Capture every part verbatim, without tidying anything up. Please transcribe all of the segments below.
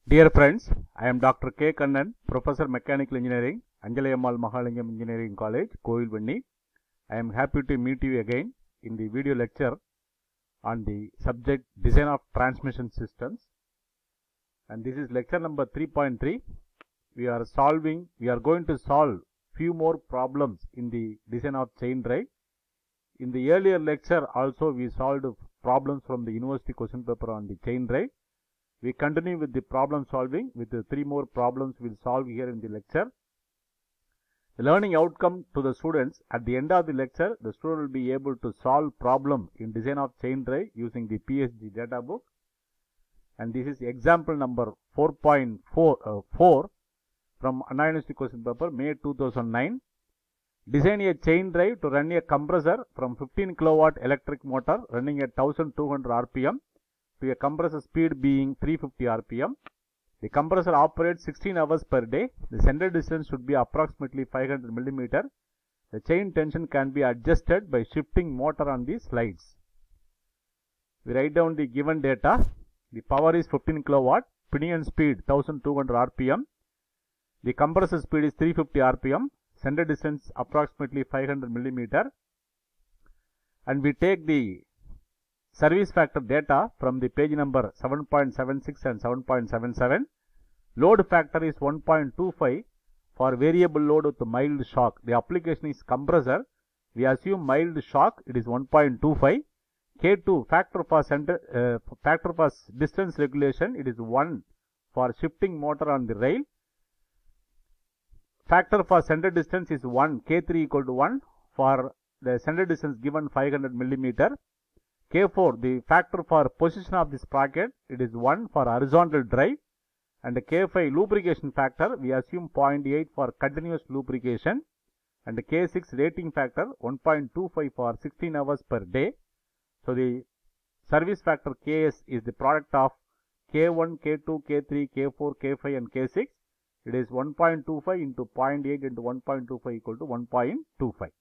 Dear friends, I am Doctor K. Kannan, Professor Mechanical Engineering, Anjalayammal Mahalingam Engineering College, Kovilvanni. I am happy to meet you again in the video lecture on the subject Design of Transmission Systems. And this is lecture number three point three. We are solving, we are going to solve few more problems in the design of chain drive. In the earlier lecture also we solved problems from the university question paper on the chain drive. We continue with the problem solving with the three more problems we will solve here in the lecture. The learning outcome to the students at the end of the lecture, the student will be able to solve problem in design of chain drive using the P S G data book. And this is example number four point four uh, four from Anna University question paper, May two thousand nine. Design a chain drive to run a compressor from fifteen kilowatt electric motor running at one thousand two hundred R P M to a compressor speed being three hundred fifty R P M. The compressor operates sixteen hours per day. The center distance should be approximately five hundred millimeters. The chain tension can be adjusted by shifting motor on the slides. We write down the given data. The power is fifteen kilowatt, pinion speed one thousand two hundred R P M. The compressor speed is three hundred fifty R P M. Center distance approximately five hundred millimeters. And we take the service factor data from the page number seven point seven six and seven point seven seven. Load factor is one point two five for variable load with mild shock. The application is compressor. We assume mild shock, it is one point two five. K two factor for center uh, factor for distance regulation, it is one for shifting motor on the rail. Factor for center distance is one, K three equal to one for the center distance given five hundred millimeters. K four, the factor for position of the sprocket, it is one for horizontal drive. And the K five lubrication factor, we assume zero point eight for continuous lubrication. And the K six rating factor, one point two five for sixteen hours per day. So the service factor K S is the product of K one, K two, K three, K four, K five and K six. It is one point two five into zero point eight into one point two five equal to one point two five.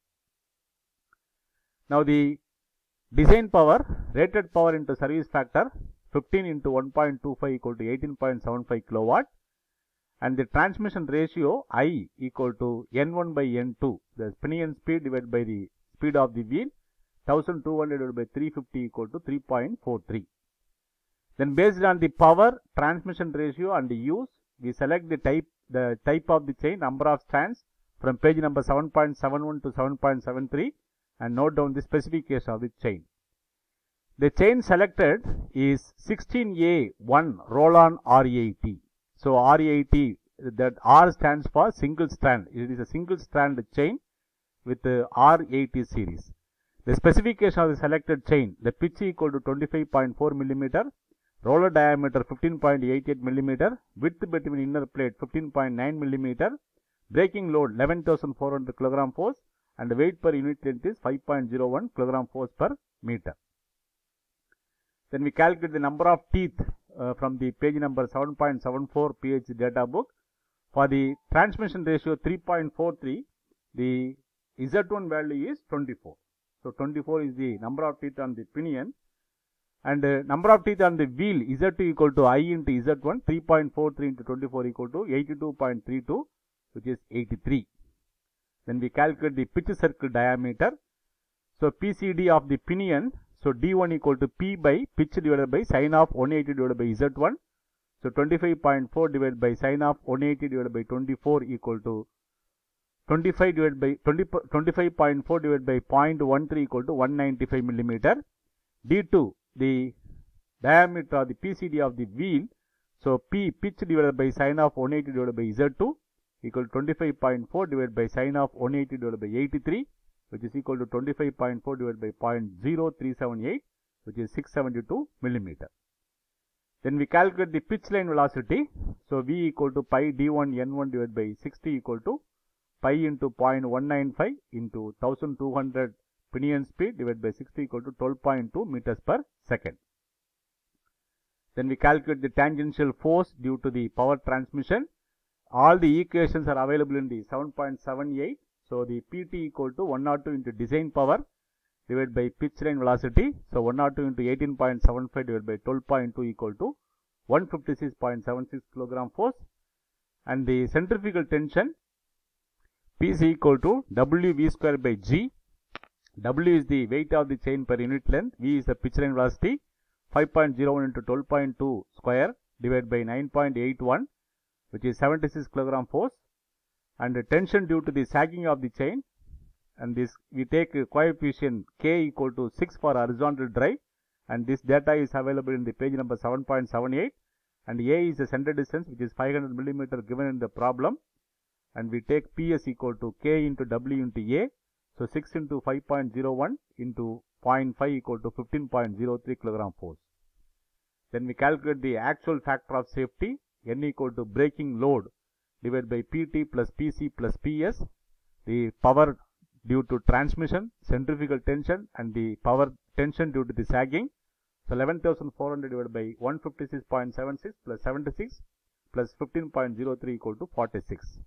Now the design power, rated power into service factor, fifteen into one point two five equal to eighteen point seven five kilowatt. And the transmission ratio I equal to N one by N two, the pinion speed divided by the speed of the wheel, one thousand two hundred divided by three hundred fifty equal to three point four three. Then based on the power, transmission ratio and the use, we select the type, the type of the chain, number of strands from page number seven point seven one to seven point seven three and note down the specification of the chain. The chain selected is sixteen A one roll-on R A T. So R A T, that R stands for single strand. It is a single strand chain with the R A T series. The specification of the selected chain, the pitch equal to twenty-five point four millimeters, roller diameter fifteen point eight eight millimeters, width between inner plate fifteen point nine millimeters, braking load eleven thousand four hundred kilogram force, and the weight per unit length is five point zero one kilogram force per meter. Then we calculate the number of teeth uh, from the page number seven point seven four P H data book. For the transmission ratio three point four three, the Z one value is twenty-four. So twenty-four is the number of teeth on the pinion. And uh, number of teeth on the wheel, Z two equal to I into Z one, three point four three into twenty-four equal to eighty-two point three two, which is eighty-three. Then we calculate the pitch circle diameter. So P C D of the pinion, so D one equal to P by pitch divided by sine of one eighty divided by Z one. So twenty-five point four divided by sine of one eighty divided by twenty-four equal to twenty-five divided by twenty, twenty-five point four divided by zero point one three equal to one hundred ninety-five millimeters. D two, the diameter of the P C D of the wheel, so P pitch divided by sine of one eighty divided by Z two equal to twenty-five point four divided by sine of one eighty divided by eighty-three, which is equal to twenty-five point four divided by zero point zero three seven eight, which is six hundred seventy-two millimeters. Then we calculate the pitch line velocity. So V equal to pi D one N one divided by sixty equal to pi into zero point one nine five into one thousand two hundred pinion speed divided by sixty equal to twelve point two meters per second. Then we calculate the tangential force due to the power transmission. All the equations are available in the seven point seven eight. So the P T equal to one hundred two into design power divided by pitch line velocity. So one hundred two into eighteen point seven five divided by twelve point two equal to one fifty-six point seven six kilogram force, and the centrifugal tension P is equal to W V square by G. W is the weight of the chain per unit length, V is the pitch line velocity, five point zero one into twelve point two square divided by nine point eight one, which is seventy-six kilogram force, and the tension due to the sagging of the chain, and this we take a coefficient K equal to six for horizontal drive, and this data is available in the page number seven point seven eight, and A is the center distance, which is five hundred millimeter given in the problem, and we take P S equal to K into W into A. So six into five point zero one into zero point five equal to fifteen point zero three kilogram force. Then we calculate the actual factor of safety, N equal to breaking load divided by P T plus P C plus P S, the power due to transmission, centrifugal tension, and the power tension due to the sagging. So eleven thousand four hundred divided by one fifty-six point seven six plus seventy-six plus fifteen point zero three equal to forty-six.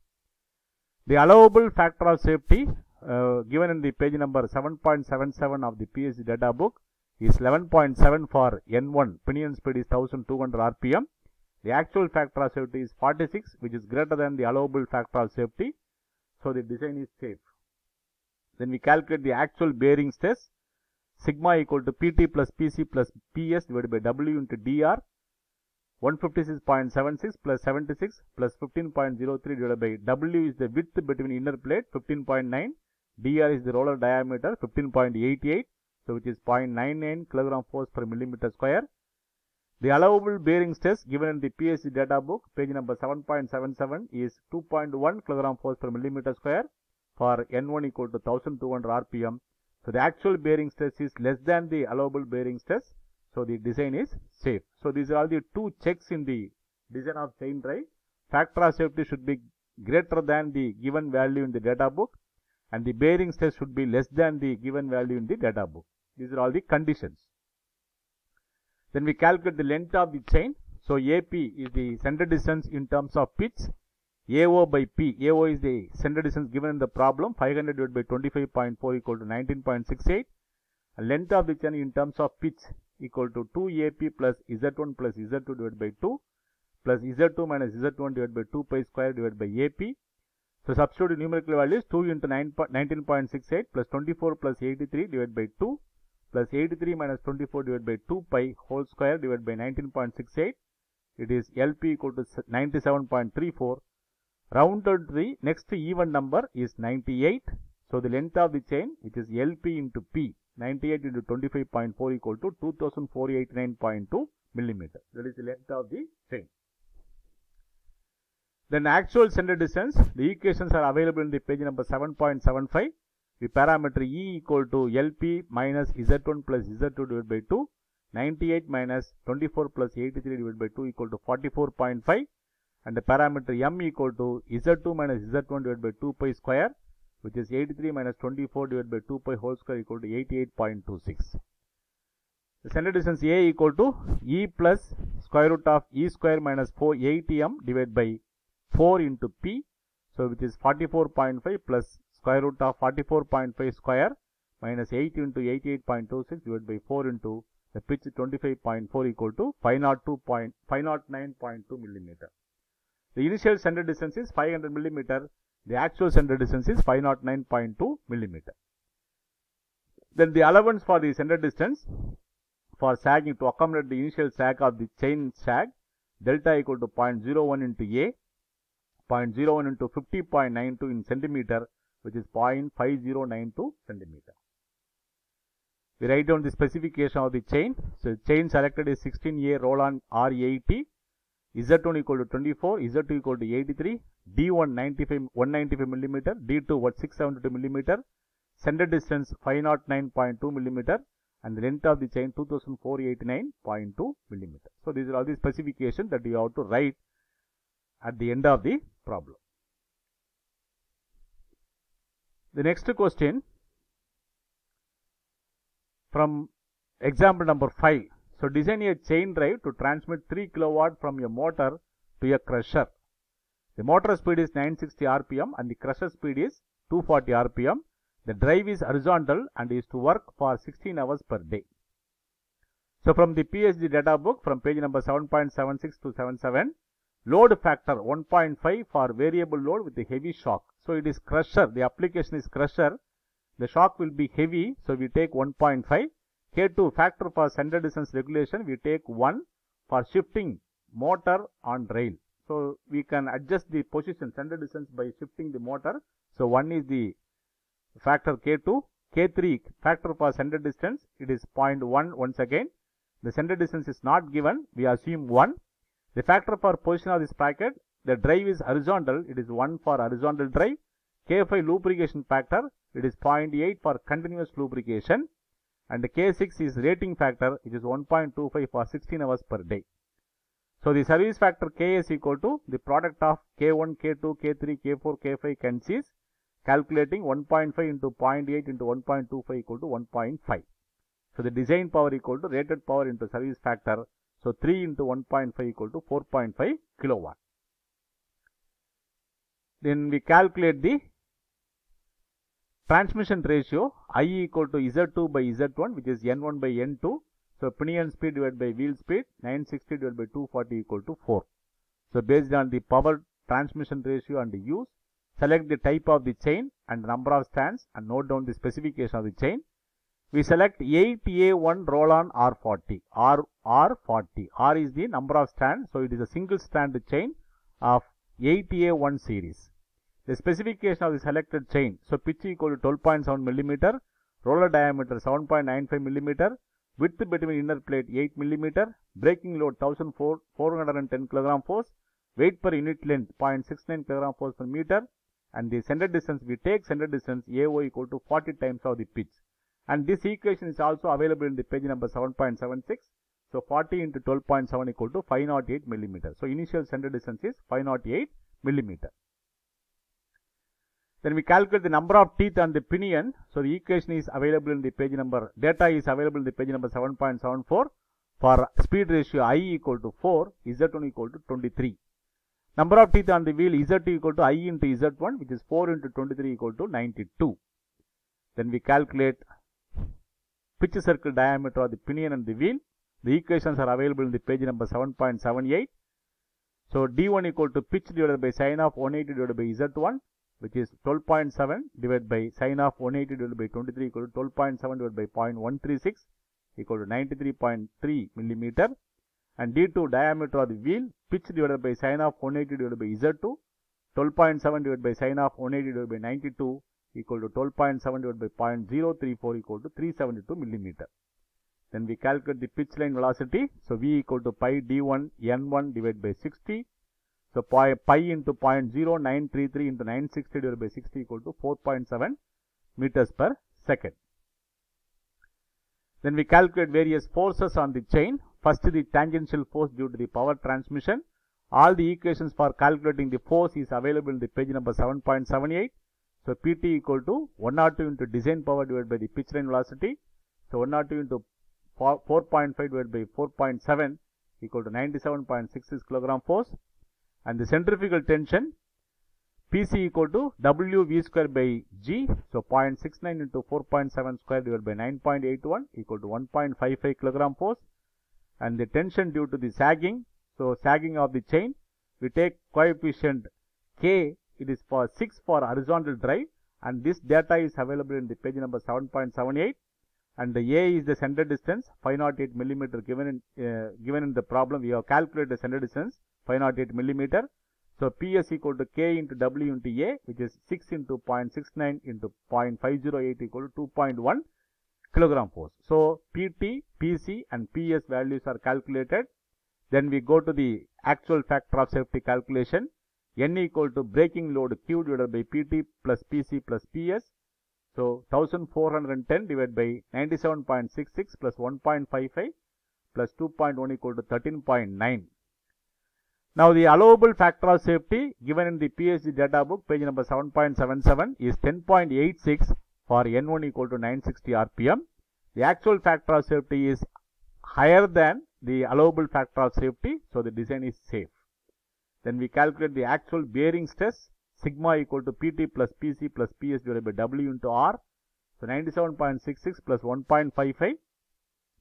The allowable factor of safety uh, given in the page number seven point seven seven of the P S C data book is eleven point seven for N one, pinion speed is one thousand two hundred R P M. The actual factor of safety is forty-six, which is greater than the allowable factor of safety. So the design is safe. Then we calculate the actual bearing stress, sigma equal to P T plus P C plus P S divided by W into D R, one fifty-six point seven six plus seventy-six plus fifteen point zero three divided by W is the width between inner plate, fifteen point nine, D R is the roller diameter, fifteen point eight eight, so which is zero point nine nine kilogram force per millimeter square. The allowable bearing stress given in the P S C data book, page number seven point seven seven, is two point one kilogram force per millimeter square for N one equal to one thousand two hundred R P M. So the actual bearing stress is less than the allowable bearing stress. So the design is safe. So these are all the two checks in the design of chain drive. Factor of safety should be greater than the given value in the data book, and the bearing stress should be less than the given value in the data book. These are all the conditions. Then we calculate the length of the chain. So A P is the center distance in terms of pitch. A O by P. A O is the center distance given in the problem, five hundred divided by twenty-five point four equal to nineteen point six eight. And length of the chain in terms of pitch equal to two A P plus Z one plus Z two divided by two plus Z two minus Z one divided by two pi square divided by A P. So substitute numerical values, two into nineteen point six eight plus twenty-four plus eighty-three divided by two plus eighty-three minus twenty-four divided by two pi whole square divided by nineteen point six eight. It is L P equal to ninety-seven point three four. Rounded to the next even number is ninety-eight. So the length of the chain, which is L P into P, ninety-eight into twenty-five point four equal to two thousand four hundred eighty-nine point two millimeter. That is the length of the chain. Then actual center distance, the equations are available in the page number seven point seven five. The parameter E equal to L P minus Z one plus Z two divided by two, ninety-eight minus twenty-four plus eighty-three divided by two equal to forty-four point five, and the parameter M equal to Z two minus Z one divided by two pi square, which is eighty-three minus twenty-four divided by two pi whole square equal to eighty-eight point two six. The center distance A equal to E plus square root of E square minus four eighty M divided by four into P, so which is forty-four point five plus square root of forty-four point five square minus eight into eighty-eight point two six divided by four into the pitch twenty-five point four equal to five hundred nine point two millimeter. The initial center distance is five hundred millimeter. The actual center distance is five hundred nine point two millimeter. Then the allowance for the center distance for sagging to accommodate the initial sag of the chain sag, delta equal to zero point zero one into A, zero point zero one into fifty point nine two in centimeter, which is zero point five zero nine two centimeter. We write down the specification of the chain. So chain selected is sixteen A Roland R eighty, Z one equal to twenty-four, Z two equal to eighty-three, D one ninety-five, one ninety-five millimeter, D two what six seventy-two millimeter, center distance five hundred nine point two millimeter, and the length of the chain two thousand four hundred eighty-nine point two millimeter. So these are all the specifications that you have to write at the end of the problem. The next question from example number five. So design a chain drive to transmit three kilowatt from a motor to a crusher. The motor speed is nine hundred sixty R P M and the crusher speed is two hundred forty R P M. The drive is horizontal and is to work for sixteen hours per day. So from the P S G data book from page number seven point seven six to seventy-seven, load factor one point five for variable load with the heavy shock. So it is crusher, the application is crusher, the shock will be heavy, so we take one point five. K two factor for center distance regulation, we take one for shifting motor on rail. So we can adjust the position center distance by shifting the motor. So one is the factor K two. K three factor for center distance, it is zero point one once again. The center distance is not given, we assume one. The factor for position of the sprocket, the drive is horizontal, it is one for horizontal drive. K five lubrication factor, it is zero point eight for continuous lubrication. And the K six is rating factor, which is one point two five for sixteen hours per day. So the service factor K is equal to the product of K one, K two, K three, K four, K five consists, calculating one point five into zero point eight into one point two five equal to one point five. So the design power equal to rated power into service factor. So three into one point five equal to four point five kilowatt. Then we calculate the transmission ratio I equal to Z two by Z one, which is N one by N two. So pinion speed divided by wheel speed, nine sixty divided by two forty equal to four. So based on the power transmission ratio and the use, select the type of the chain and number of stands and note down the specification of the chain. We select eight A one roll-on R forty. R, R forty. R is the number of stands. So it is a single stand chain of eight A one series. The specification of the selected chain. So pitch equal to twelve point seven millimeter. Roller diameter seven point nine five millimeter. Width between inner plate eight millimeter. Braking load one thousand four hundred ten kilogram force. Weight per unit length zero point six nine kilogram force per meter. And the center distance, we take center distance A O equal to forty times of the pitch. And this equation is also available in the page number seven point seven six. So forty into twelve point seven equal to five hundred eight millimeter. So initial center distance is five hundred eight millimeter. Then we calculate the number of teeth on the pinion. So the equation is available in the page number, data is available in the page number seven point seven four. For speed ratio I equal to four, Z one equal to twenty-three. Number of teeth on the wheel, Z two equal to I into Z one, which is four into twenty-three equal to ninety-two. Then we calculate pitch circle diameter of the pinion and the wheel. The equations are available in the page number seven point seven eight. So D one equal to pitch divided by sine of one eighty divided by Z one, which is twelve point seven divided by sine of one eighty divided by twenty-three equal to twelve point seven divided by zero point one three six equal to ninety-three point three millimeter. And D two diameter of the wheel, pitch divided by sine of one eighty divided by Z two, twelve point seven divided by sine of one eighty divided by ninety-two equal to twelve point seven divided by zero point zero three four equal to three hundred seventy-two millimeter. Then we calculate the pitch line velocity. So V equal to pi D one N one divided by sixty. So pi, pi into zero point zero nine three three into nine sixty divided by sixty equal to four point seven meters per second. Then we calculate various forces on the chain. First, the tangential force due to the power transmission. All the equations for calculating the force is available in the page number seven point seven eight. So P T equal to one hundred two into design power divided by the pitch line velocity. So one hundred two into four point five divided by four point seven equal to ninety-seven point six six kilogram force. And the centrifugal tension, P C equal to W V square by G. So zero point six nine into four point seven square divided by nine point eight one equal to one point five five kilogram force. And the tension due to the sagging. So sagging of the chain, we take coefficient K, it is for six for horizontal drive, and this data is available in the page number seven point seven eight. And the A is the center distance, five hundred eight millimeter given in, uh, given in the problem. We have calculated the center distance, five hundred eight millimeter. So P S equal to K into W into A, which is six into zero point six nine into zero point five zero eight equal to two point one kilogram force. So P T, P C and P S values are calculated. Then we go to the actual factor of safety calculation. N equal to braking load Q divided by P T plus P C plus P S. So one thousand four hundred ten divided by ninety-seven point six six plus one point five five plus two point one equal to thirteen point nine. Now the allowable factor of safety given in the P S G data book page number seven point seven seven is ten point eight six for N one equal to nine sixty R P M. The actual factor of safety is higher than the allowable factor of safety, so the design is safe. Then we calculate the actual bearing stress, sigma equal to P T plus P C plus P S divided by W into R. So ninety-seven point six six plus one point five five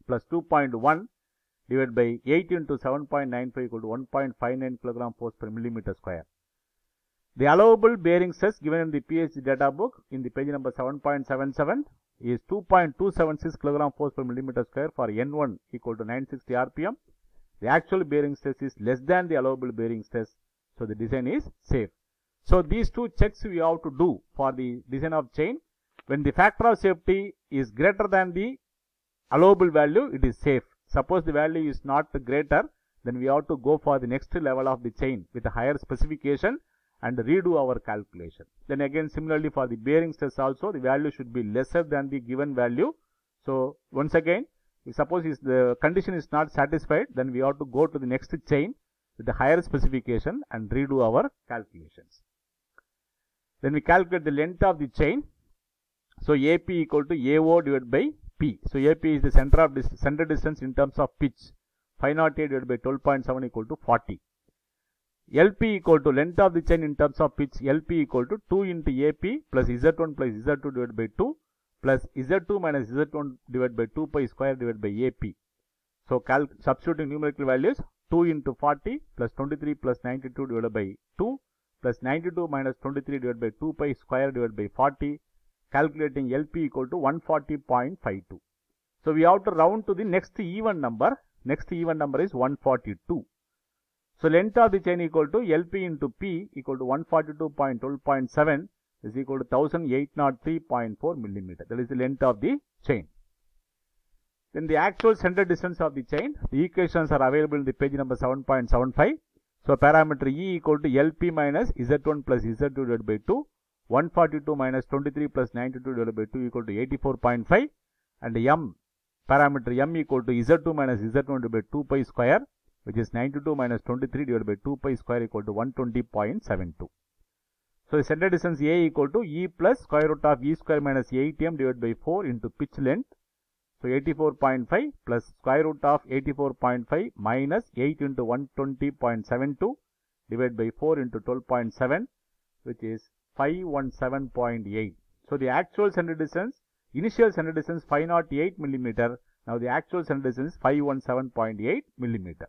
plus two point one divided by eight into seven point nine five equal to one point five nine kilogram force per millimeter square. The allowable bearing stress given in the P H D data book in the page number seven point seven seven is two point two seven six kilogram force per millimeter square for N one equal to nine hundred sixty R P M. The actual bearing stress is less than the allowable bearing stress, so the design is safe. So these two checks we have to do for the design of chain. When the factor of safety is greater than the allowable value, it is safe. Suppose the value is not greater, then we have to go for the next level of the chain with a higher specification and redo our calculation. Then again, similarly for the bearing stress also, the value should be lesser than the given value. So once again, if suppose is the condition is not satisfied, then we have to go to the next chain with a higher specification and redo our calculations. Then we calculate the length of the chain. So A P equal to A O divided by P. So A P is the center of dis center distance in terms of pitch. five oh eight divided by twelve point seven equal to forty. L P equal to length of the chain in terms of pitch. L P equal to two into A P plus Z one plus Z two divided by two plus Z two minus Z one divided by two pi square divided by A P. So substituting numerical values, two into forty plus twenty-three plus ninety-two divided by two plus ninety-two minus twenty-three divided by two pi square divided by forty. Calculating L P equal to one hundred forty point five two. So we have to round to the next even number. Next even number is one hundred forty-two. So length of the chain equal to L P into P equal to one hundred forty-two point twelve point seven is equal to one thousand eight hundred three point four millimeter. That is the length of the chain. Then the actual center distance of the chain. The equations are available in the page number seven point seven five. So parameter E equal to L P minus Z one plus Z two divided by two. one hundred forty-two minus twenty-three plus ninety-two divided by two equal to eighty-four point five, and M parameter M equal to Z two minus Z one divided by two pi square, which is ninety-two minus twenty-three divided by two pi square equal to one hundred twenty point seven two. So the center distance A equal to E plus square root of E square minus eight M divided by four into pitch length. So eighty-four point five plus square root of eighty-four point five minus eight into one hundred twenty point seven two divided by four into twelve point seven, which is five hundred seventeen point eight. So the actual center distance, initial center distance five hundred eight millimeter. Now the actual center distance is five hundred seventeen point eight millimeter.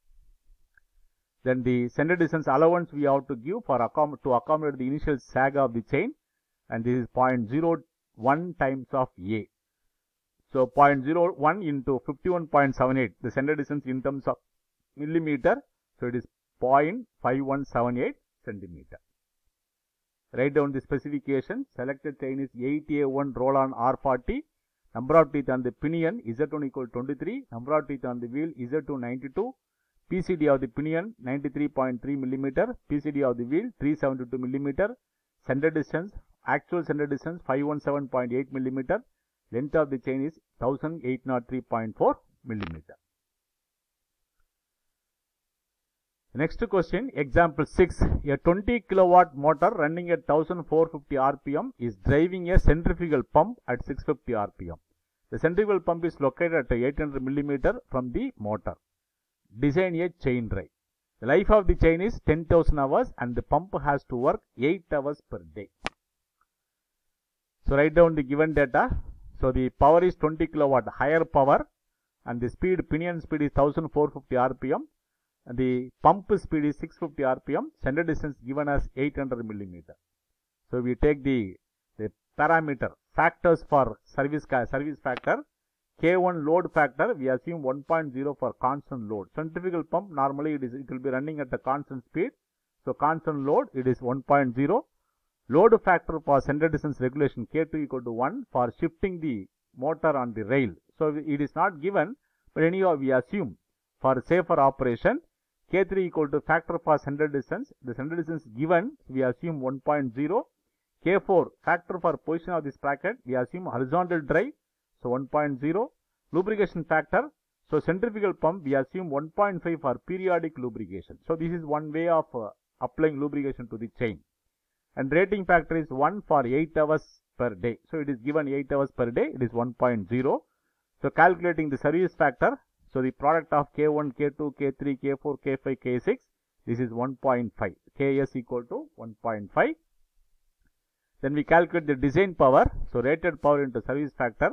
Then the center distance allowance we have to give for accom to accommodate the initial sag of the chain, and this is zero point zero one times of A. So zero point zero one into fifty-one point seven eight, the center distance in terms of millimeter. So it is zero point five one seven eight centimeter. Write down the specification. Selected chain is eight A one roll-on R forty. Number of teeth on the pinion Z one equal to twenty-three. Number of teeth on the wheel Z two ninety-two. P C D of the pinion ninety-three point three millimeter. P C D of the wheel three hundred seventy-two millimeter. Center distance, actual center distance five hundred seventeen point eight millimeter. Length of the chain is one thousand eight hundred three point four millimeter. Next question, example six. A twenty kilowatt motor running at one thousand four hundred fifty R P M is driving a centrifugal pump at six hundred fifty R P M. The centrifugal pump is located at eight hundred millimeter from the motor. Design a chain drive. The life of the chain is ten thousand hours and the pump has to work eight hours per day. So write down the given data. So the power is twenty kilowatt, higher power, and the speed, pinion speed is one thousand four hundred fifty R P M. And the pump speed is six hundred fifty R P M. Center distance given as eight hundred millimeter. So we take the, the parameter factors for service service factor. K one load factor, we assume one point zero for constant load. Centrifugal pump, normally it is it will be running at the constant speed. So constant load, it is one point zero. Load factor for center distance regulation, K two equal to one for shifting the motor on the rail. So it is not given, but anyhow we assume for safer operation. K three equal to factor for center distance. The center distance given, we assume one point zero. K four factor for position of the sprocket, we assume horizontal drive, so one point zero. Lubrication factor, so centrifugal pump, we assume one point five for periodic lubrication. So this is one way of uh, applying lubrication to the chain. And rating factor is one for eight hours per day. So it is given eight hours per day, it is one point zero. So calculating the service factor, so the product of K one, K two, K three, K four, K five, K six, this is one point five. K S equal to one point five. Then we calculate the design power. So rated power into service factor.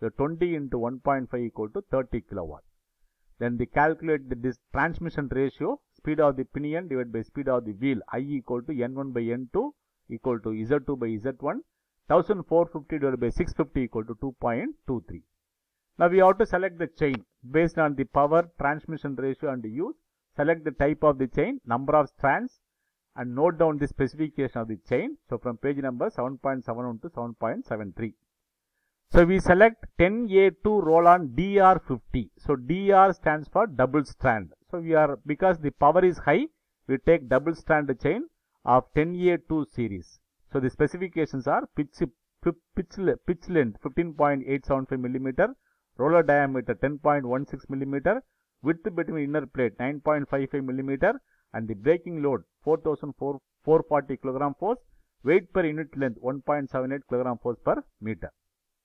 So twenty into one point five equal to thirty kilowatt. Then we calculate the this transmission ratio, speed of the pinion divided by speed of the wheel, I equal to N one by N two equal to Z two by Z one, fourteen fifty divided by six fifty equal to two point two three. Now we have to select the chain based on the power, transmission ratio and the use. Select the type of the chain, number of strands and note down the specification of the chain. So from page number seven point seven one to seven point seven three. So we select ten A two roll-on D R fifty. So D R stands for double strand. So we are, because the power is high, we take double strand chain of ten A two series. So the specifications are pitch, pitch, pitch length fifteen point eight seven five millimeter, roller diameter ten point one six millimeter, width between inner plate nine point five five millimeter, and the braking load four thousand four hundred forty kilogram force, weight per unit length one point seven eight kilogram force per meter.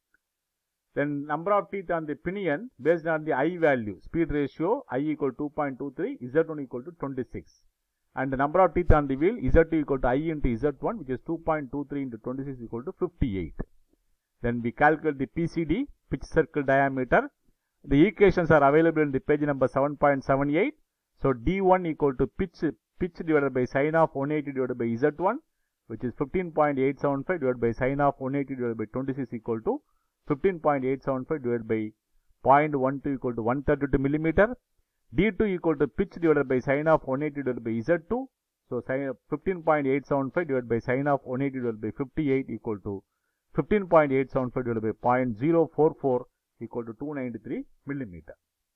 Then number of teeth on the pinion based on the I value, speed ratio I equal to two point two three, Z one equal to twenty-six. And the number of teeth on the wheel, Z two equal to I into Z one, which is two point two three into twenty-six equal to fifty-eight. Then we calculate the P C D, pitch circle diameter. The equations are available in the page number seven point seven eight. So D one equal to pitch, pitch divided by sine of one eighty divided by Z one, which is fifteen point eight seven five divided by sine of one eighty divided by twenty-six equal to fifteen point eight seven five divided by zero point one two equal to one hundred thirty-two millimeter. D two equal to pitch divided by sine of one eighty divided by Z two. So sine of fifteen point eight seven five divided by sine of one eighty divided by fifty-eight equal to fifteen point eight seven five divided by zero point zero four four equal to two hundred ninety-three millimeter.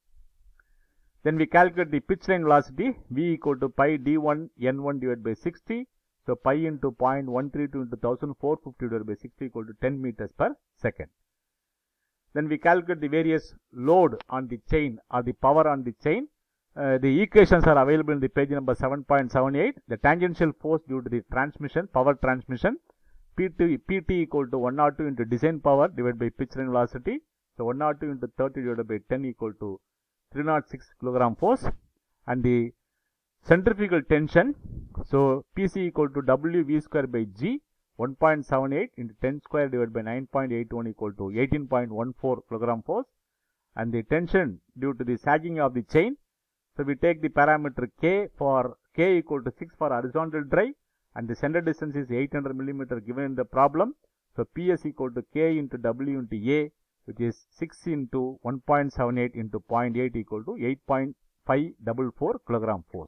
Then we calculate the pitch line velocity, V equal to pi D one N one divided by sixty. So pi into zero point one three two into fourteen fifty divided by sixty equal to ten meters per second. Then we calculate the various load on the chain or the power on the chain. Uh, the equations are available in the page number seven point seven eight. The tangential force due to the transmission, power transmission, P T, P T equal to one hundred two into design power divided by pitch line velocity. So one hundred two into thirty divided by ten equal to three hundred six kilogram force. And the centrifugal tension, so P C equal to W V square by G, one point seven eight into ten square divided by nine point eight one equal to eighteen point one four kilogram force. And the tension due to the sagging of the chain, so we take the parameter K for K equal to six for horizontal drive, and the center distance is eight hundred millimeter given in the problem. So P S equal to K into W into A, which is six into one point seven eight into zero point eight equal to eight point five four four kilogram force.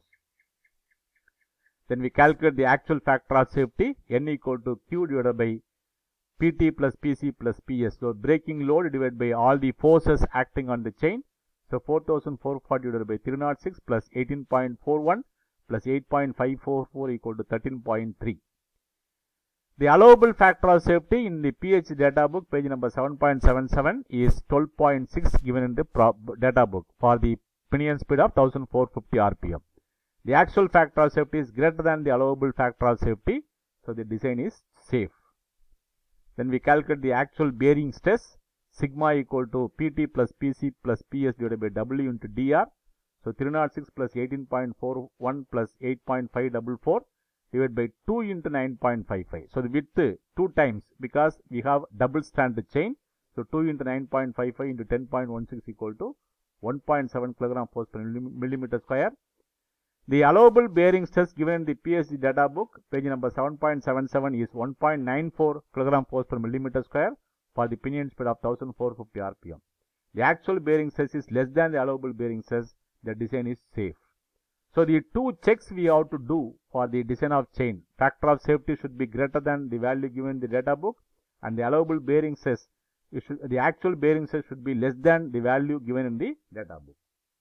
Then we calculate the actual factor of safety, N equal to Q divided by P T plus P C plus P S. So braking load divided by all the forces acting on the chain. So four thousand four hundred forty divided by three hundred six plus eighteen point four one plus eight point five four four equal to thirteen point three. The allowable factor of safety in the P H data book, page number seven point seven seven, is twelve point six given in the data book for the pinion speed of fourteen fifty R P M. The actual factor of safety is greater than the allowable factor of safety, so the design is safe. Then we calculate the actual bearing stress, sigma equal to P T plus P C plus P S divided by W into D R. So three hundred six plus eighteen point four one plus eight point five four four divided by two into nine point five five. So the width two times, because we have double strand chain. So two into nine point five five into ten point one six equal to one point seven kilogram force per millimeter square. The allowable bearing stress given in the P S G data book, page number seven point seven seven, is one point nine four kilogram force per millimeter square for the pinion speed of fourteen fifty R P M. The actual bearing stress is less than the allowable bearing stress. The design is safe. So the two checks we have to do for the design of chain: factor of safety should be greater than the value given in the data book, and the allowable bearing stress, it should, the actual bearing stress should be less than the value given in the data book.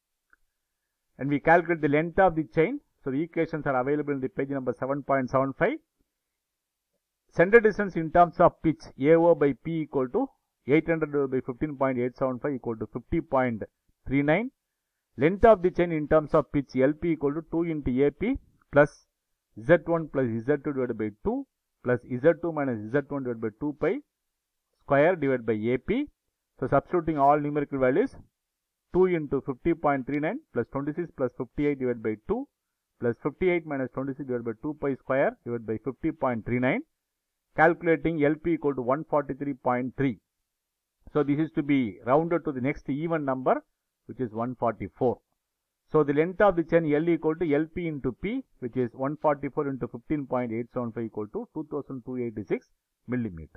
And we calculate the length of the chain. So the equations are available in the page number seven point seven five. Center distance in terms of pitch, A O by P equal to eight hundred by fifteen point eight seven five equal to fifty point three nine. Length of the chain in terms of pitch, L P equal to two into A P plus Z one plus Z two divided by two plus Z two minus Z one divided by two pi square divided by A P. So substituting all numerical values, two into fifty point three nine plus twenty-six plus fifty-eight divided by two plus fifty-eight minus twenty-six divided by two pi square divided by fifty point three nine. Calculating L P equal to one forty-three point three. So this is to be rounded to the next even number, which is one forty-four. So the length of the chain L equal to L P into P, which is one forty-four into fifteen point eight seven five equal to two thousand two hundred eighty-six millimeter.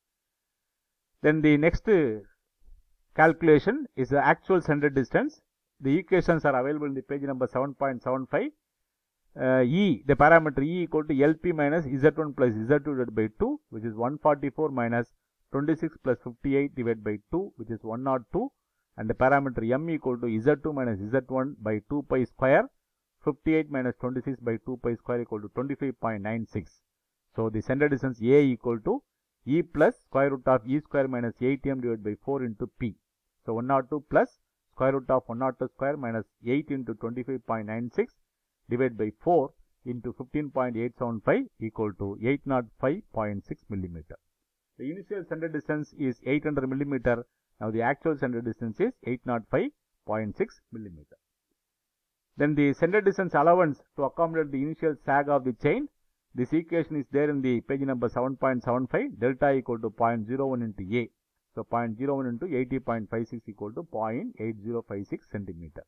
Then the next calculation is the actual center distance. The equations are available in the page number seven point seven five. Uh, E, the parameter E equal to L P minus Z one plus Z two divided by two, which is one forty-four minus twenty-six plus fifty-eight divided by two, which is one hundred two. And the parameter M equal to Z two minus Z one by two pi square, fifty-eight minus twenty-six by two pi square equal to twenty-five point nine six. So the center distance A equal to E plus square root of E square minus eight M divided by four into P. So one hundred two plus square root of one hundred two square minus eight into twenty-five point nine six divided by four into fifteen point eight seven five equal to eight hundred five point six millimeter. The initial center distance is eight hundred millimeter. Now the actual center distance is eight hundred five point six millimeter. Then the center distance allowance to accommodate the initial sag of the chain. This equation is there in the page number seven point seven five. Delta equal to zero point zero one into A. So zero point zero one into eighty point five six equal to zero point eight zero five six centimeter.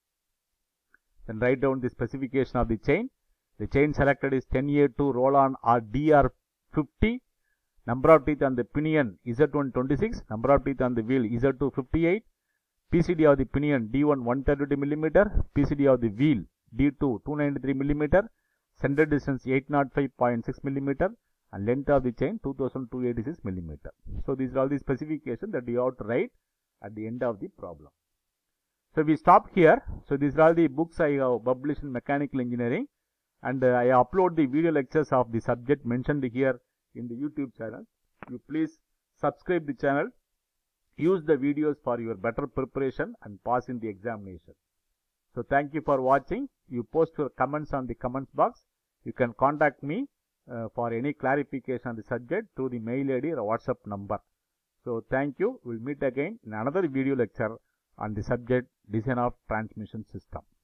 Then write down the specification of the chain. The chain selected is ten A two roll-on or D R fifty. Number of teeth on the pinion Z one twenty-six. Number of teeth on the wheel Z two fifty-eight. P C D of the pinion D one one thirty millimeter. P C D of the wheel D two two ninety-three millimeter. Center distance eight hundred five point six millimeter. And length of the chain two thousand two hundred eighty-six millimeter. So these are all the specifications that you have to write at the end of the problem. So we stop here. So these are all the books I have published in mechanical engineering, and uh, I upload the video lectures of the subject mentioned here in the YouTube channel. You please subscribe the channel, use the videos for your better preparation and pass in the examination. So thank you for watching. You post your comments on the comments box. You can contact me uh, for any clarification on the subject through the mail I D or WhatsApp number. So thank you. We'll meet again in another video lecture on the subject design of transmission system.